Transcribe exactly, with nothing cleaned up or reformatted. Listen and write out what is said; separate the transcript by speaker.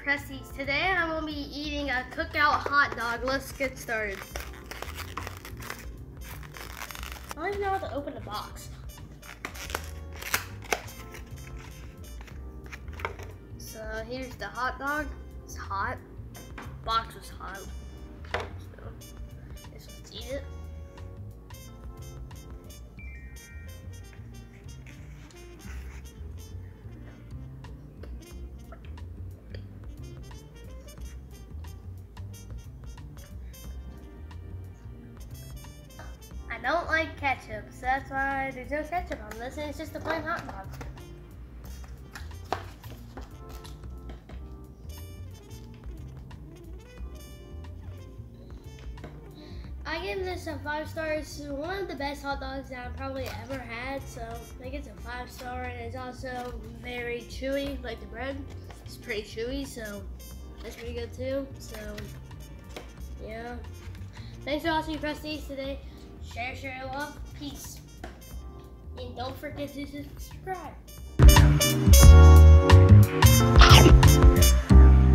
Speaker 1: Presties. Today I'm going to be eating a cookout hot dog. Let's get started. I don't even know how to open the box. So here's the hot dog. It's hot. Box was hot. So let's just eat it. I don't like ketchup, so that's why there's no ketchup on this, and it's just a plain hot dog. I give this a five stars. It's one of the best hot dogs that I've probably ever had, so I think it's a five star, and it's also very chewy, like the bread. It's pretty chewy, so that's pretty good too. So yeah. Thanks for watching Prestige today. Share, share, love, peace. And don't forget to subscribe.